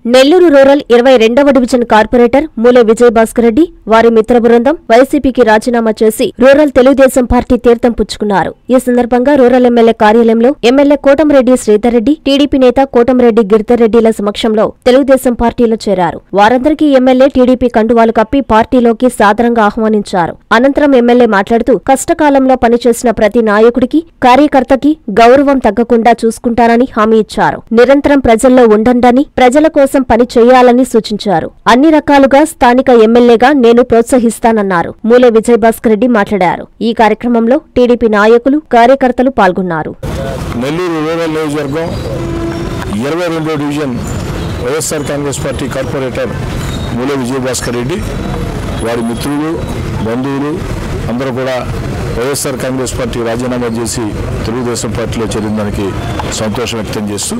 Nellore rural 22వ division corporator Moole Vijayabhaskar Reddy వారి మిత్ర బృందం వైసీపీకి రాజీనామా చేసి రూరల్ తెలుగుదేశం పార్టీ తీర్థం పుచ్చుకున్నారు. ఈ సందర్భంగా రూరల్ ఎమ్మెల్యే కార్యాలయంలో ఎమ్మెల్యే కోటంరెడ్డి శ్రీధర్ రెడ్డి, టీడీపీ నేత కోటంరెడ్డి గిరిధర్ రెడ్డిల సమక్షంలో తెలుగుదేశం పార్టీలో చేరారు. వారందరికీ ఎమ్మెల్యే టీడీపీ కండువాలు కప్పి పార్టీలోకి సాదరంగా ఆహ్వానించారు. అనంతరం ఎమ్మెల్యే మాట్లాడుతూ కష్టకాలంలో పనిచేసిన ప్రతి నాయకుడికి, కార్యకర్తకి గౌరవం తగ్గకుండా చూసుకుంటానని హామీ ఇచ్చారు. నిరంతరం ప్రజల్లో ఉండండని, ప్రజల కోసం పని చేయాలని సూచించారు. అన్ని రకాలుగా స్థానిక ఎమ్మెల్యేగా నేను ప్రోత్సహిస్తానన్నారు. మూలె విజయభాస్కర్ రెడ్డి మాట్లాడారు. ఈ కార్యక్రమంలో టీడీపీ నాయకులు, కార్యకర్తలు పాల్గొన్నారు. నెల్లూరు రూరల్ నియోజకవర్గం 22వ division YSR Congress party corporator Moole Vijayabhaskar Reddy, వారి మిత్రులు, బంధువులు అందరూ కూడా వైఎస్ఆర్ కాంగ్రెస్ పార్టీ రాజీనామా చేసి తెలుగుదేశం పార్టీలో చేరిన దానికి సంతోషం వ్యక్తం చేస్తూ,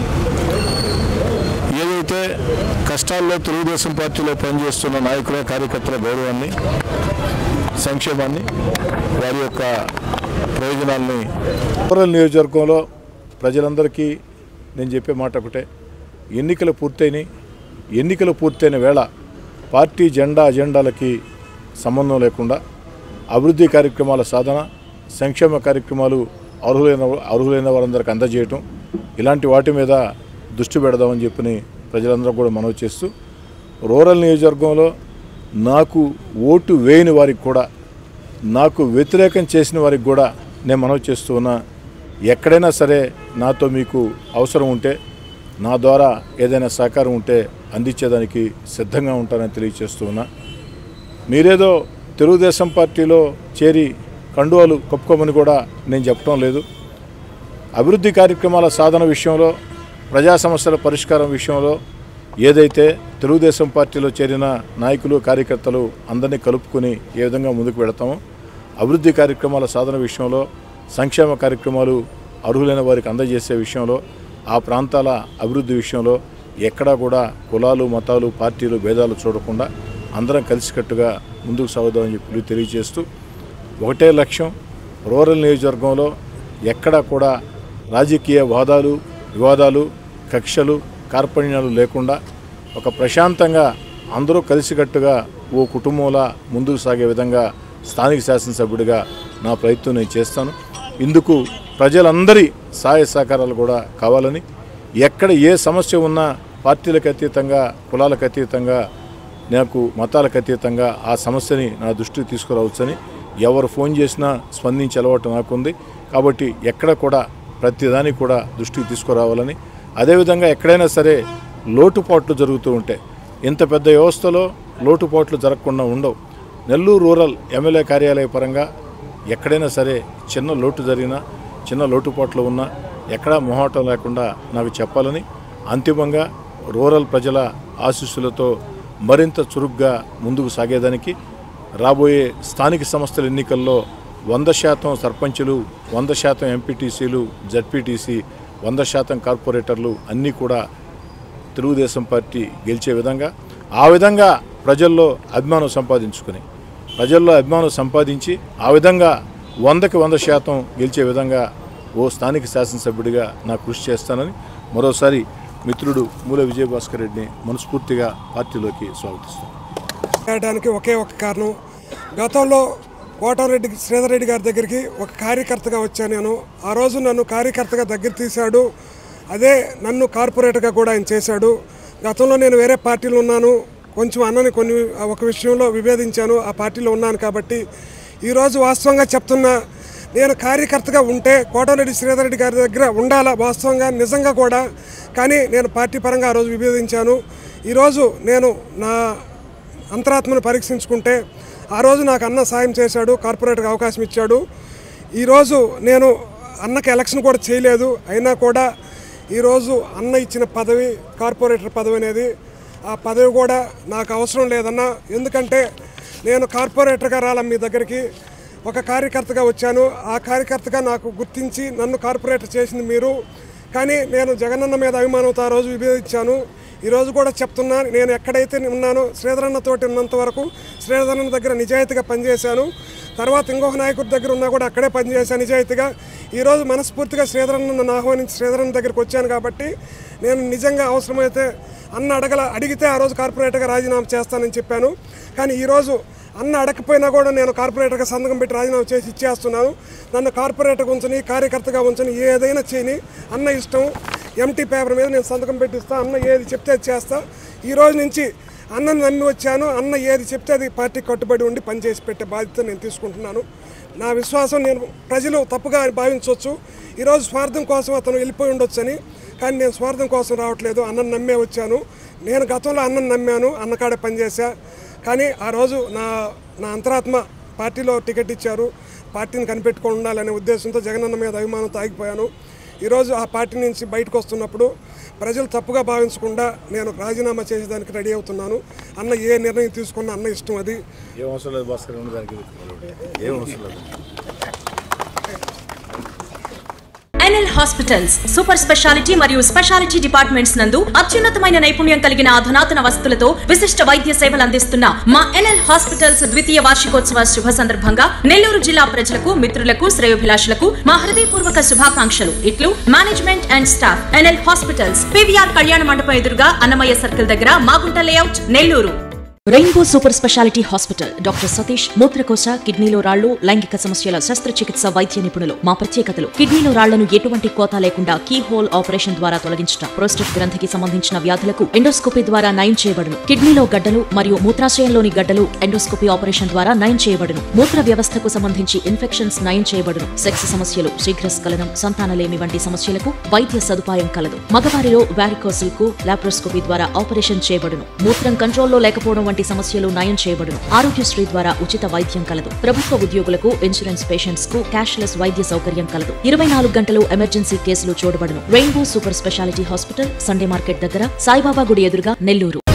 ఏదైతే కష్టాల్లో తెలుగుదేశం పార్టీలో పనిచేస్తున్న నాయకుల, కార్యకర్తల గౌరవాన్ని, సంక్షేమాన్ని, వారి యొక్క ప్రయోజనాల్ని రూరల్ నియోజకవర్గంలో ప్రజలందరికీ నేను చెప్పే మాట ఒకటే, ఎన్నికలు పూర్తయిన వేళ పార్టీ అజెండాలకి సంబంధం లేకుండా అభివృద్ధి కార్యక్రమాల సాధన, సంక్షేమ కార్యక్రమాలు అర్హులైన వారందరికీ అందజేయటం, ఇలాంటి వాటి మీద దృష్టి పెడదామని చెప్పి ప్రజలందరూ కూడా మనవి చేస్తూ, రూరల్ నియోజకవర్గంలో నాకు ఓటు వేయని వారికి కూడా, నాకు వ్యతిరేకం చేసిన వారికి కూడా నేను మనవి చేస్తూ ఉన్నా, ఎక్కడైనా సరే నాతో మీకు అవసరం ఉంటే, నా ద్వారా ఏదైనా సహకారం ఉంటే అందించేదానికి సిద్ధంగా ఉంటానని తెలియజేస్తూ ఉన్నా. మీరేదో తెలుగుదేశం పార్టీలో చేరి కండువాలు కప్పుకోమని కూడా నేను చెప్పడం లేదు. అభివృద్ధి కార్యక్రమాల సాధన విషయంలో, ప్రజా సమస్యల పరిష్కారం విషయంలో ఏదైతే తెలుగుదేశం పార్టీలో చేరిన నాయకులు, కార్యకర్తలు అందరినీ కలుపుకొని ఏ విధంగా ముందుకు వెళతామో, అభివృద్ధి కార్యక్రమాల సాధన విషయంలో, సంక్షేమ కార్యక్రమాలు అర్హులైన వారికి అందజేసే విషయంలో, ఆ ప్రాంతాల అభివృద్ధి విషయంలో ఎక్కడా కూడా కులాలు, మతాలు, పార్టీలు భేదాలు చూడకుండా అందరం కలిసికట్టుగా ముందుకు సాగుదామని చెప్పి తెలియజేస్తూ, ఒకటే లక్ష్యం, రూరల్ నియోజకవర్గంలో ఎక్కడా కూడా రాజకీయ వివాదాలు, కక్షలు, కార్పణ్యాలు లేకుండా ఒక ప్రశాంతంగా అందరూ కలిసికట్టుగా ఓ కుటుంబంలా ముందుకు సాగే విధంగా స్థానిక శాసనసభ్యుడిగా నా ప్రయత్నం నేను చేస్తాను. ఇందుకు ప్రజలందరి సహాయ సహకారాలు కూడా కావాలని, ఎక్కడ ఏ సమస్య ఉన్నా పార్టీలకు అతీతంగా, కులాలకు అతీతంగా, నాకు మతాలకు అతీతంగా ఆ సమస్యని నా దృష్టికి తీసుకురావచ్చని, ఎవరు ఫోన్ చేసినా స్పందించే అలవాటు నాకుంది. కాబట్టి ఎక్కడ కూడా ప్రతిదానికి కూడా దృష్టికి తీసుకురావాలని, అదేవిధంగా ఎక్కడైనా సరే లోటుపాట్లు జరుగుతూ ఉంటే, ఇంత పెద్ద వ్యవస్థలో లోటుపాట్లు జరగకుండా ఉండవు. నెల్లూరు రూరల్ ఎమ్మెల్యే కార్యాలయ పరంగా ఎక్కడైనా సరే చిన్న లోటు జరిగినా, చిన్న లోటుపాట్లు ఉన్నా ఎక్కడా మొహాటం లేకుండా నాకు చెప్పాలని, అంతిమంగా రూరల్ ప్రజల ఆశీస్సులతో మరింత చురుగ్గా ముందుకు సాగేదానికి రాబోయే స్థానిక సంస్థల ఎన్నికల్లో 100% సర్పంచులు, 100% ఎంపీటీసీలు, జడ్పీటీసీ, 100% కార్పొరేటర్లు అన్నీ కూడా తెలుగుదేశం పార్టీ గెలిచే విధంగా, ఆ విధంగా ప్రజల్లో అభిమానం సంపాదించి ఆ విధంగా 100కి 100% గెలిచే విధంగా ఓ స్థానిక శాసనసభ్యుడిగా నా కృషి చేస్తానని మరోసారి మిత్రుడు మూలె విజయభాస్కర్ రెడ్డిని మనస్ఫూర్తిగా పార్టీలోకి స్వాగతిస్తాను. చేయడానికి ఒకే ఒక కారణం, గతంలో కోటంరెడ్డి శ్రీధర్ రెడ్డి గారి దగ్గరికి ఒక కార్యకర్తగా వచ్చాను నేను. ఆ రోజు నన్ను కార్యకర్తగా దగ్గర తీశాడు. అదే నన్ను కార్పొరేటర్గా కూడా ఆయన చేశాడు. గతంలో నేను వేరే పార్టీలో ఉన్నాను, కొంచెం అన్నని ఒక విషయంలో విభేదించాను, ఆ పార్టీలో ఉన్నాను. కాబట్టి ఈరోజు వాస్తవంగా చెప్తున్నా, నేను కార్యకర్తగా ఉంటే కోటంరెడ్డి శ్రీధర్ రెడ్డి గారి దగ్గర ఉండాలా వాస్తవంగా, నిజంగా కూడా. కానీ నేను పార్టీ పరంగా ఆ రోజు విభేదించాను. ఈరోజు నేను నా అంతరాత్మను పరీక్షించుకుంటే, ఆ రోజు నాకు అన్న సాయం చేశాడు, కార్పొరేటర్గా అవకాశం ఇచ్చాడు. ఈరోజు నేను అన్నకి ఎలక్షన్ కూడా చేయలేదు, అయినా కూడా ఈరోజు అన్న ఇచ్చిన పదవి, కార్పొరేటర్ పదవి అనేది, ఆ పదవి కూడా నాకు అవసరం లేదన్న. ఎందుకంటే నేను కార్పొరేటర్గా రాలా మీ దగ్గరికి, ఒక కార్యకర్తగా వచ్చాను. ఆ కార్యకర్తగా నాకు గుర్తించి నన్ను కార్పొరేటర్ చేసింది మీరు. కానీ నేను జగనన్న మీద అభిమానంతో ఆ రోజు విభేదించాను. ఈరోజు కూడా చెప్తున్నా, నేను ఎక్కడైతే ఉన్నానో శ్రీధరన్నతోటి ఉన్నంత వరకు శ్రీధరన్న దగ్గర నిజాయితీగా పనిచేశాను. తర్వాత ఇంకొక నాయకుడి దగ్గర ఉన్నా కూడా అక్కడే పనిచేశాను నిజాయితీగా. ఈరోజు మనస్ఫూర్తిగా శ్రీధరన్ నన్ను ఆహ్వానించి శ్రీధరన్ దగ్గరికి వచ్చాను కాబట్టి నేను నిజంగా అవసరమైతే అడిగితే ఆ రోజు కార్పొరేటర్గా రాజీనామా చేస్తానని చెప్పాను. కానీ ఈరోజు అడగకపోయినా కూడా నేను కార్పొరేటర్గా సంతకం పెట్టి రాజీనామా చేసి ఇచ్చేస్తున్నాను. నన్ను కార్పొరేటర్గా ఉంచని, కార్యకర్తగా ఉంచని, ఏదైనా చేయని, ఇష్టం ఎంటీ పేపర్ మీద నేను సంతకం పెట్టిస్తా. ఏది చెప్తే అది చేస్తా. ఈ రోజు నుంచి నమ్మి వచ్చాను. ఏది చెప్తే అది పార్టీకి కట్టుబడి ఉండి పనిచేసి పెట్టే బాధ్యత నేను తీసుకుంటున్నాను. నా విశ్వాసం నేను ప్రజలు తప్పుగా భావించవచ్చు. ఈరోజు స్వార్థం కోసం అతను వెళ్ళిపోయి ఉండొచ్చని, కానీ నేను స్వార్థం కోసం రావట్లేదు. నమ్మే వచ్చాను. నేను గతంలో నమ్మాను, కాడే పనిచేశా. కానీ ఆ రోజు నా అంతరాత్మ పార్టీలో టికెట్ ఇచ్చారు, పార్టీని కనిపెట్టుకొని ఉండాలనే ఉద్దేశంతో జగనన్న మీద అభిమానంతో ఆగిపోయాను. ఈరోజు ఆ పార్టీ నుంచి బయటకు వస్తున్నప్పుడు ప్రజలు తప్పుగా భావించకుండా నేను రాజీనామా చేసేదానికి రెడీ అవుతున్నాను. ఏ నిర్ణయం తీసుకున్నా ఇష్టం. అది ఏం అవసరం లేదు భాస్కర్, ఏం అవసరం లేదు. ఎన్ఎల్ హాస్పిటల్స్ సూపర్ స్పెషాలిటీ మరియు స్పెషాలిటీ డిపార్ట్మెంట్స్ నందు అత్యున్నతమైన నైపుణ్యం కలిగిన అధునాతన వసతులతో విశిష్ట వైద్య సేవలు అందిస్తున్న మా ఎన్ఎల్ హాస్పిటల్స్ ద్వితీయ వార్షికోత్సవ శుభ సందర్భంగా నెల్లూరు జిల్లా ప్రజలకు, మిత్రులకు, శ్రేయోభిలాషులకు మా హృదయపూర్వక శుభాకాంక్షలు. ఇట్లు management and staff. NL hospitals, PVR కళ్యాణ మండపం ఎదురుగా అన్నమయ్య సర్కిల్ దగ్గర, Magunta layout, Nellore. Rainbow super speciality hospital. Doctor Satish మూత్రకోశ, కిడ్నీలో రాళ్లు, లైంగిక సమస్యల శస్త్రచికిత్స వైద్య నిపుణులు. మా ప్రత్యేకతలు: కిడ్నీలో రాళ్లను ఎటువంటి కోత లేకుండా కీ హోల్ ఆపరేషన్ ద్వారా తొలగించడం, ప్రోస్టేట్ గ్రంథికి సంబంధించిన వ్యాధులకు ఎండోస్కోపీ ద్వారా నయం చేయబడును. కిడ్నీలో గడ్డలు మరియు మూత్రాశయంలోని గడ్డలు ఎండోస్కోపీ ఆపరేషన్ ద్వారా నయం చేయబడును. మూత్ర వ్యవస్థకు సంబంధించి ఇన్ఫెక్షన్స్ నయం చేయబడును. సెక్స్ సమస్యలు, శీఘ్రస్ఖలనం, సంతానలేమి వంటి సమస్యలకు వైద్య సదుపాయం కలదు. మగవారిలో వారికోసిల్ కు లాప్రోస్కోపీ ద్వారా ఆపరేషన్ చేయబడును. మూత్రం కంట్రోల్లో లేకపోవడం వంటి సమస్యలు నయం చేయబడును. ఆరోగ్యశ్రీ ద్వారా ఉచిత వైద్యం కలదు. ప్రభుత్వ ఉద్యోగులకు, ఇన్సూరెన్స్ పేషెంట్స్ కు క్యాష్లెస్ వైద్య సౌకర్యం కలదు. 24 గంటలు ఎమర్జెన్సీ కేసులు చూడబడును. Rainbow super speciality hospital, Sunday market దగ్గర, సాయిబాబా గుడి ఎదురుగా, నెల్లూరు.